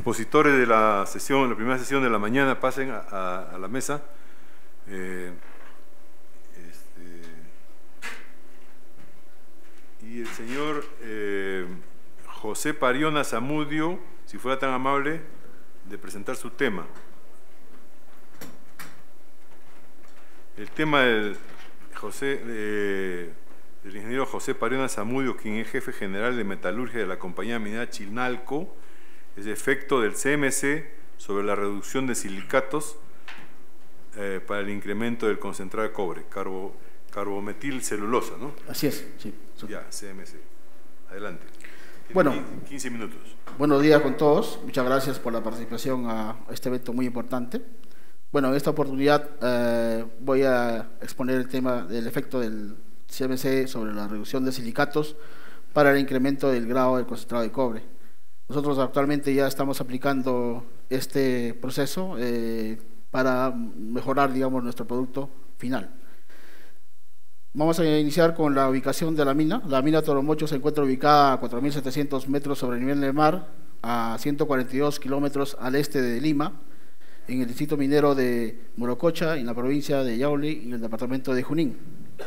expositores de la sesión, la primera sesión de la mañana, pasen a la mesa. Y el señor José Pariona Zamudio, si fuera tan amable de presentar su tema. El tema del ingeniero José Pariona Zamudio, quien es jefe general de metalurgia de la compañía minera Chinalco, es efecto del CMC sobre la reducción de silicatos para el incremento del concentrado de cobre, carbometilcelulosa, ¿no? Así es, sí. Ya, CMC. Adelante. Bueno, 15 minutos. Buenos días con todos. Muchas gracias por la participación a este evento muy importante. Bueno, en esta oportunidad voy a exponer el tema del efecto del CMC sobre la reducción de silicatos para el incremento del grado del concentrado de cobre. Nosotros actualmente ya estamos aplicando este proceso para mejorar, digamos, nuestro producto final. Vamos a iniciar con la ubicación de la mina. La mina Toromocho se encuentra ubicada a 4.700 metros sobre el nivel del mar, a 142 kilómetros al este de Lima, en el distrito minero de Morococha, en la provincia de Yauli, en el departamento de Junín.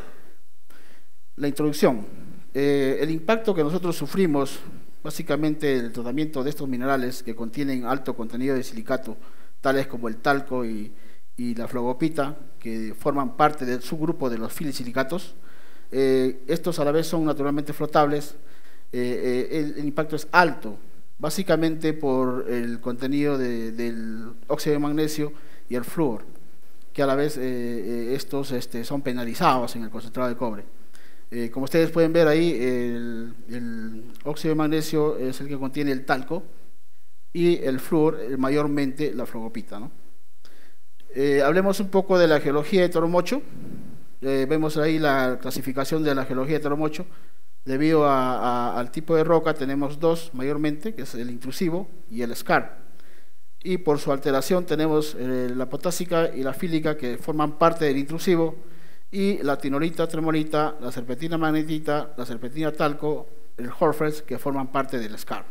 La introducción. El impacto que nosotros sufrimos, básicamente el tratamiento de estos minerales que contienen alto contenido de silicato, tales como el talco y la flogopita, que forman parte del subgrupo de los filisilicatos. Estos a la vez son naturalmente flotables. El impacto es alto, básicamente por el contenido del óxido de magnesio y el flúor, que a la vez estos son penalizados en el concentrado de cobre. Como ustedes pueden ver ahí, el óxido de magnesio es el que contiene el talco y el flúor mayormente la flogopita, ¿no? Hablemos un poco de la geología de Toromocho. Vemos ahí la clasificación de la geología de Toromocho. Debido al tipo de roca tenemos dos mayormente, que es el intrusivo y el skarn. Y por su alteración tenemos la potásica y la fílica, que forman parte del intrusivo, y la tinorita, tremolita, la serpentina magnetita, la serpentina talco, el horfels, que forman parte del skarn.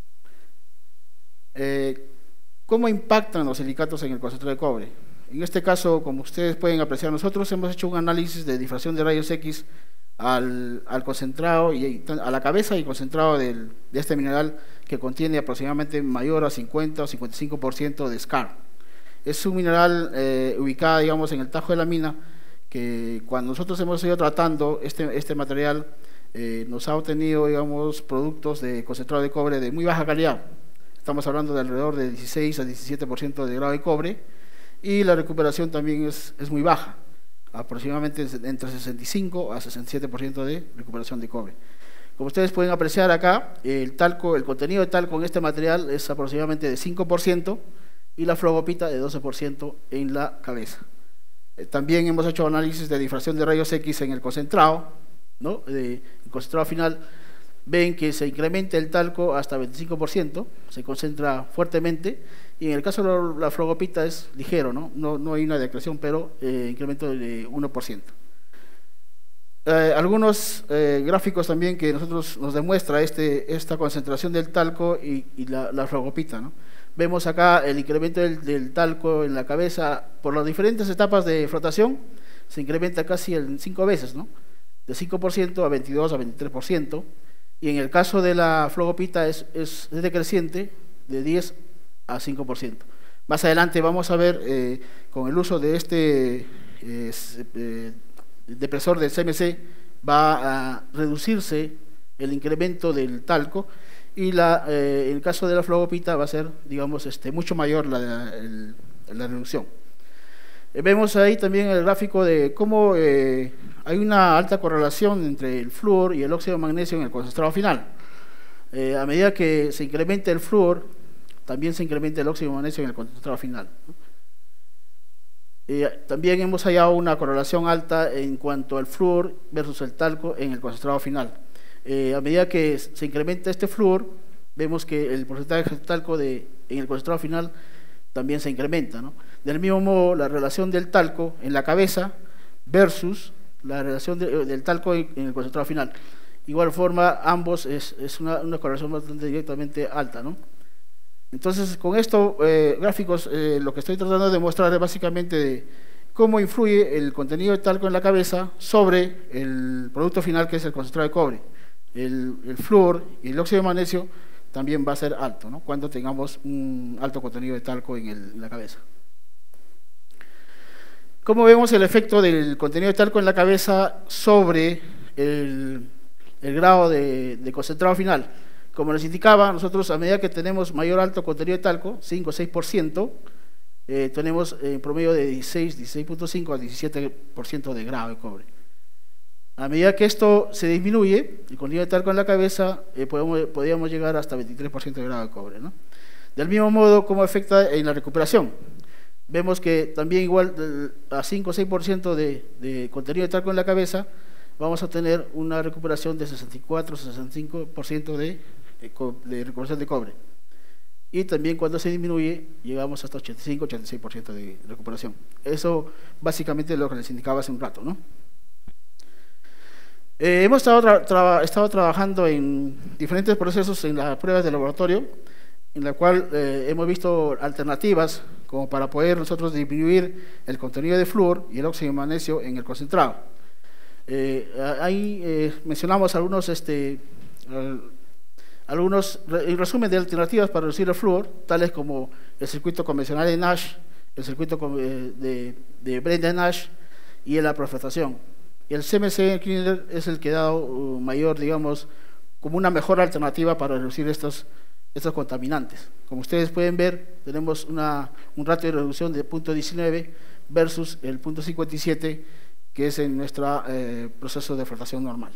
¿Cómo impactan los silicatos en el concentrado de cobre? En este caso, como ustedes pueden apreciar, nosotros hemos hecho un análisis de difracción de rayos X al concentrado y a la cabeza y concentrado de este mineral, que contiene aproximadamente mayor a 50 o 55% de skarn. Es un mineral ubicado, digamos, en el tajo de la mina, que cuando nosotros hemos ido tratando este material, nos ha obtenido, digamos, productos de concentrado de cobre de muy baja calidad. Estamos hablando de alrededor de 16 a 17% de grado de cobre, y la recuperación también es muy baja, aproximadamente entre 65 a 67% de recuperación de cobre. Como ustedes pueden apreciar acá, el contenido de talco en este material es aproximadamente de 5% y la flogopita de 12% en la cabeza. También hemos hecho análisis de difracción de rayos X en el concentrado, ¿no? El concentrado final. Ven que se incrementa el talco hasta 25%, se concentra fuertemente, y en el caso de la flogopita es ligero, no hay una decreción, pero incremento de 1%. Algunos gráficos también que nos demuestra esta concentración del talco y la flogopita, ¿no? Vemos acá el incremento del talco en la cabeza por las diferentes etapas de flotación, se incrementa casi en 5 veces, ¿no? De 5% a 22 a 23%. Y en el caso de la flogopita es decreciente de 10 a 5%. Más adelante vamos a ver, con el uso de este depresor del CMC, va a reducirse el incremento del talco, y en el caso de la flogopita va a ser, digamos, mucho mayor la reducción. Vemos ahí también el gráfico de cómo hay una alta correlación entre el flúor y el óxido de magnesio en el concentrado final. A medida que se incrementa el flúor, también se incrementa el óxido de magnesio en el concentrado final. También hemos hallado una correlación alta en cuanto al flúor versus el talco en el concentrado final. A medida que se incrementa este flúor, vemos que el porcentaje de talco en el concentrado final también se incrementa, ¿no? Del mismo modo, la relación del talco en la cabeza versus la relación del talco en el concentrado final. Igual forma, ambos es una correlación bastante directamente alta, ¿no? Entonces, con estos gráficos, lo que estoy tratando de mostrar es básicamente de cómo influye el contenido de talco en la cabeza sobre el producto final, que es el concentrado de cobre. El flúor y el óxido de magnesio también va a ser alto, ¿no?, cuando tengamos un alto contenido de talco en la cabeza. ¿Cómo vemos el efecto del contenido de talco en la cabeza sobre el grado de concentrado final? Como les indicaba, nosotros a medida que tenemos mayor alto contenido de talco, 5 o 6%, tenemos en promedio de 16.5 a 17% de grado de cobre. A medida que esto se disminuye, el contenido de talco en la cabeza, podríamos llegar hasta 23% de grado de cobre, ¿no? Del mismo modo, ¿cómo afecta en la recuperación? Vemos que también igual a 5 o 6% de contenido de talco en la cabeza, vamos a tener una recuperación de 64 o 65% de recuperación de cobre. Y también cuando se disminuye, llegamos hasta 85 o 86% de recuperación. Eso básicamente es lo que les indicaba hace un rato, ¿no? Hemos estado trabajando en diferentes procesos en las pruebas de laboratorio, en la cual hemos visto alternativas como para poder nosotros disminuir el contenido de flúor y el óxido de magnesio en el concentrado. Ahí mencionamos algunos en resumen, de alternativas para reducir el flúor, tales como el circuito convencional de Nash, el circuito de Brennan-Nash y la profetación. El CMC Cleaner es el que ha dado mayor, digamos, como una mejor alternativa para reducir estos contaminantes. Como ustedes pueden ver, tenemos un ratio de reducción de 0.19 versus el 0.57 que es en nuestro proceso de flotación normal.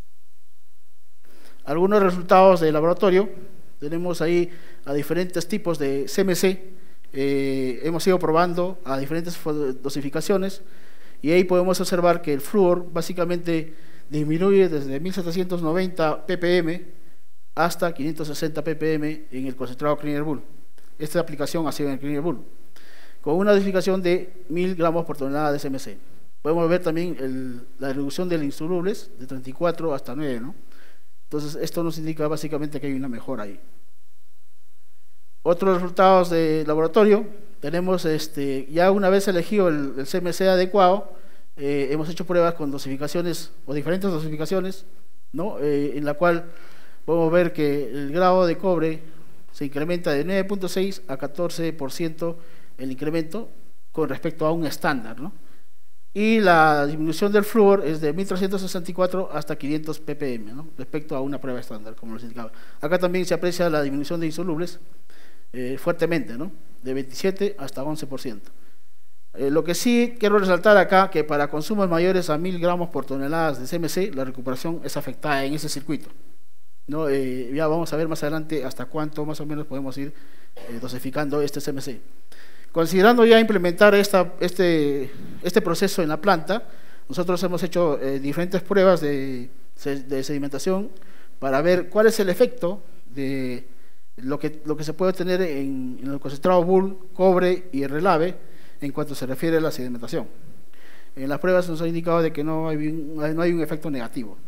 Algunos resultados de laboratorio, tenemos ahí a diferentes tipos de CMC, hemos ido probando a diferentes dosificaciones y ahí podemos observar que el flúor básicamente disminuye desde 1790 ppm hasta 560 ppm en el concentrado Cleaner Bull. Esta aplicación ha sido en el Cleaner Bull, con una dosificación de 1000 gramos por tonelada de CMC. Podemos ver también la reducción de insolubles de 34 hasta 9, ¿no? Entonces, esto nos indica básicamente que hay una mejora ahí. Otros resultados de laboratorio, tenemos ya una vez elegido el CMC adecuado, hemos hecho pruebas con dosificaciones o diferentes dosificaciones, ¿no? En la cual podemos ver que el grado de cobre se incrementa de 9.6 a 14% el incremento con respecto a un estándar, ¿no? Y la disminución del flúor es de 1364 hasta 500 ppm, ¿no?, respecto a una prueba estándar, como les indicaba. Acá también se aprecia la disminución de insolubles fuertemente, ¿no?, de 27 hasta 11%. Lo que sí quiero resaltar acá, que para consumos mayores a 1000 gramos por toneladas de CMC, la recuperación es afectada en ese circuito, ¿no? Ya vamos a ver más adelante hasta cuánto más o menos podemos ir dosificando este CMC. Considerando ya implementar este proceso en la planta, nosotros hemos hecho diferentes pruebas de sedimentación para ver cuál es el efecto de lo que se puede tener en el concentrado Bull, cobre y relave en cuanto se refiere a la sedimentación. En las pruebas nos ha indicado de que no hay un efecto negativo.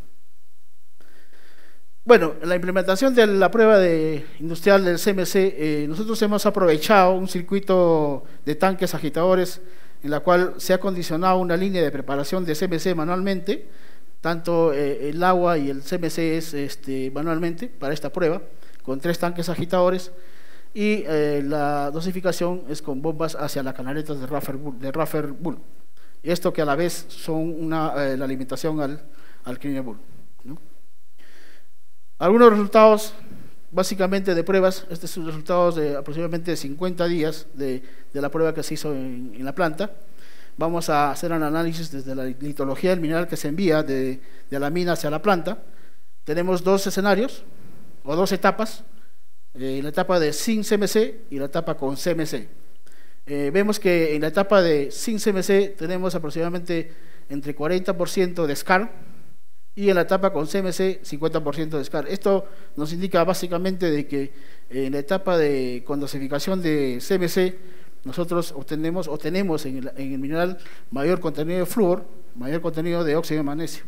Bueno, en la implementación de la prueba industrial del CMC, nosotros hemos aprovechado un circuito de tanques agitadores en la cual se ha condicionado una línea de preparación de CMC manualmente, tanto el agua y el CMC es manualmente para esta prueba, con 3 tanques agitadores, y la dosificación es con bombas hacia las canaletas de Raffer Bull. Esto que a la vez son la alimentación al Cleaner Bull, ¿no? Algunos resultados básicamente de pruebas, estos son resultados de aproximadamente 50 días de la prueba que se hizo en la planta. Vamos a hacer un análisis desde la litología del mineral que se envía de la mina hacia la planta. Tenemos 2 escenarios o 2 etapas, la etapa de sin CMC y la etapa con CMC. Vemos que en la etapa de sin CMC tenemos aproximadamente entre 40% de scar, y en la etapa con CMC 50% de scar. Esto nos indica básicamente de que en la etapa con dosificación de CMC nosotros tenemos en el mineral mayor contenido de flúor, mayor contenido de óxido de magnesio,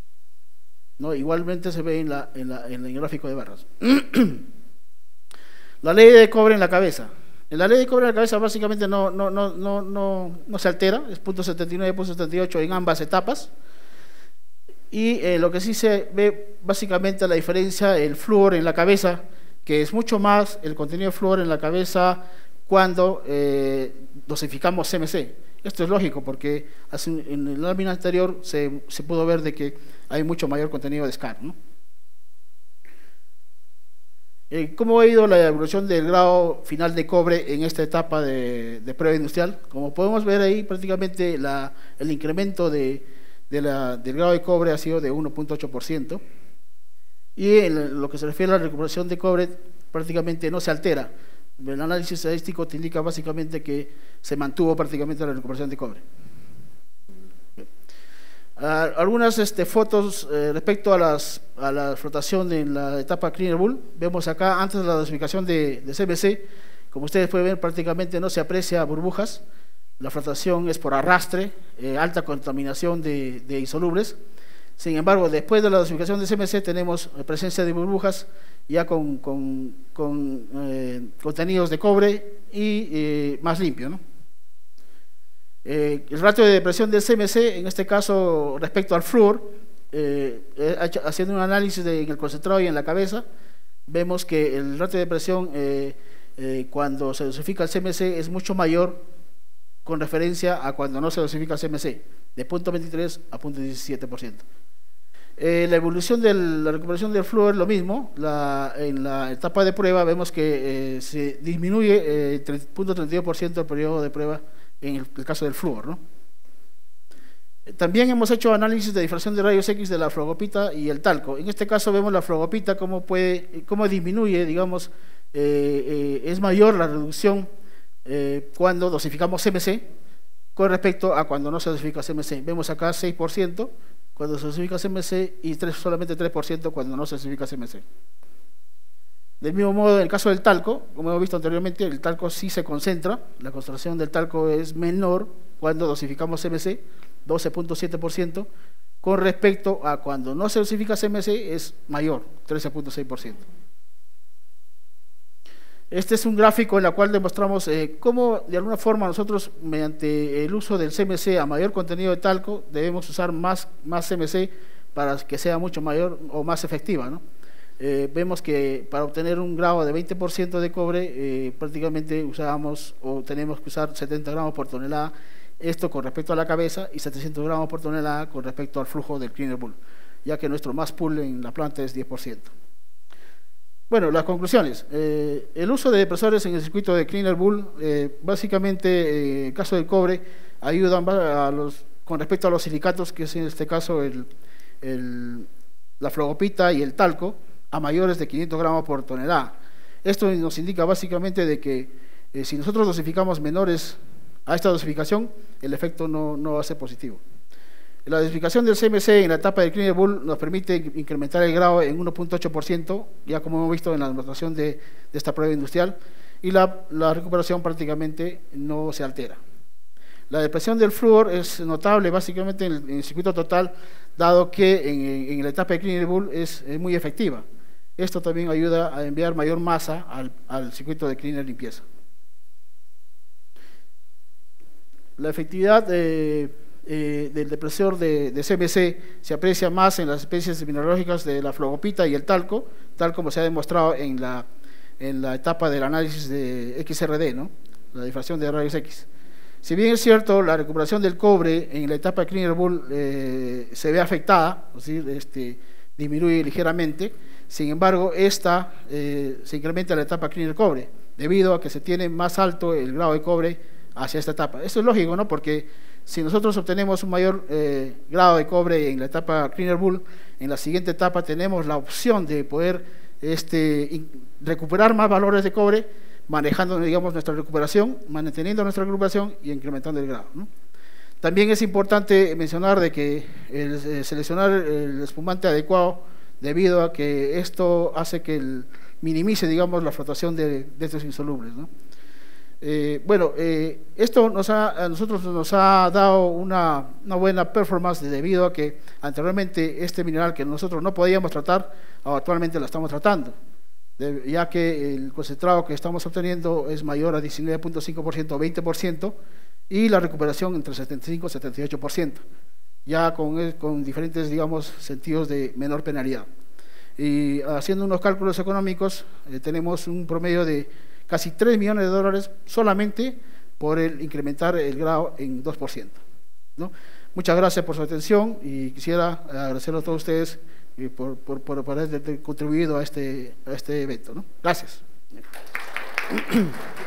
¿no? Igualmente se ve en el gráfico de barras. La ley de cobre en la cabeza. En la ley de cobre en la cabeza básicamente no se altera, es .79, .78 en ambas etapas. Y lo que sí se ve básicamente la diferencia, el flúor en la cabeza, que es mucho más el contenido de flúor en la cabeza cuando dosificamos CMC. Esto es lógico porque en la lámina anterior se pudo ver de que hay mucho mayor contenido de SCAR, ¿no? ¿Cómo ha ido la evolución del grado final de cobre en esta etapa de prueba industrial? Como podemos ver ahí, prácticamente el incremento del grado de cobre ha sido de 1.8%, y en lo que se refiere a la recuperación de cobre prácticamente no se altera. El análisis estadístico te indica básicamente que se mantuvo prácticamente la recuperación de cobre. Algunas fotos respecto a la flotación en la etapa Cleaner Bull. Vemos acá, antes de la dosificación de CMC, como ustedes pueden ver, prácticamente no se aprecia burbujas. La flotación es por arrastre, alta contaminación de insolubles. Sin embargo, después de la dosificación de CMC tenemos presencia de burbujas ya con contenidos de cobre y más limpio, ¿no? El ratio de depresión del CMC, en este caso respecto al flúor, haciendo un análisis en el concentrado y en la cabeza, vemos que el ratio de depresión cuando se dosifica el CMC es mucho mayor con referencia a cuando no se dosifica el CMC, de 0.23 a 0.17%. La evolución de la recuperación del flúor es lo mismo. En la etapa de prueba vemos que se disminuye 0.32% el periodo de prueba en el caso del flúor, ¿no? También hemos hecho análisis de difracción de rayos X de la flogopita y el talco. En este caso vemos la flogopita cómo disminuye, digamos, es mayor la reducción cuando dosificamos CMC con respecto a cuando no se dosifica CMC. Vemos acá 6% cuando se dosifica CMC y solamente 3% cuando no se dosifica CMC. Del mismo modo, en el caso del talco, como hemos visto anteriormente, el talco sí se concentra, la concentración del talco es menor cuando dosificamos CMC, 12.7%, con respecto a cuando no se dosifica CMC es mayor, 13.6%. Este es un gráfico en el cual demostramos cómo de alguna forma nosotros, mediante el uso del CMC a mayor contenido de talco, debemos usar más CMC para que sea mucho mayor o más efectiva, ¿no? Vemos que para obtener un grado de 20% de cobre prácticamente usábamos o tenemos que usar 70 gramos por tonelada, esto con respecto a la cabeza, y 700 gramos por tonelada con respecto al flujo del Cleaner Bull, ya que nuestro mass pull en la planta es 10%. Bueno, las conclusiones. El uso de depresores en el circuito de Cleaner Bull, básicamente, en el caso del cobre, ayudan con respecto a los silicatos, que es en este caso la flogopita y el talco, a mayores de 500 gramos por tonelada. Esto nos indica básicamente de que si nosotros dosificamos menores a esta dosificación, el efecto no va a ser positivo. La dosificación del CMC en la etapa del Cleaner Bull nos permite incrementar el grado en 1.8%, ya como hemos visto en la demostración de esta prueba industrial, y la recuperación prácticamente no se altera. La depresión del flúor es notable básicamente en el circuito total, dado que en la etapa de Cleaner Bull es muy efectiva. Esto también ayuda a enviar mayor masa al circuito de Cleaner limpieza. La efectividad del depresor de CMC se aprecia más en las especies mineralógicas de la flogopita y el talco, tal como se ha demostrado en la etapa del análisis de XRD, ¿no? La difracción de rayos X. Si bien es cierto, la recuperación del cobre en la etapa de Cleaner Bull se ve afectada, es decir, disminuye ligeramente. Sin embargo, esta se incrementa en la etapa Cleaner Cobre, debido a que se tiene más alto el grado de cobre hacia esta etapa. Esto es lógico, ¿no? Porque si nosotros obtenemos un mayor grado de cobre en la etapa Cleaner Bull, en la siguiente etapa tenemos la opción de poder recuperar más valores de cobre, manejando, digamos, nuestra recuperación, manteniendo nuestra recuperación y incrementando el grado, ¿no? También es importante mencionar de que seleccionar el espumante adecuado, debido a que esto hace que minimice, digamos, la flotación de estos insolubles, ¿no? Esto a nosotros nos ha dado una buena performance, debido a que anteriormente este mineral que nosotros no podíamos tratar, actualmente lo estamos tratando. ya que el concentrado que estamos obteniendo es mayor a 19.5% o 20%, y la recuperación entre 75 y 78%, ya con diferentes, digamos, sentidos de menor penalidad. Y haciendo unos cálculos económicos, tenemos un promedio de casi 3 millones de dólares solamente por el incrementar el grado en 2%, ¿no? Muchas gracias por su atención y quisiera agradecerles a todos ustedes por haber contribuido a este evento, ¿no? Gracias.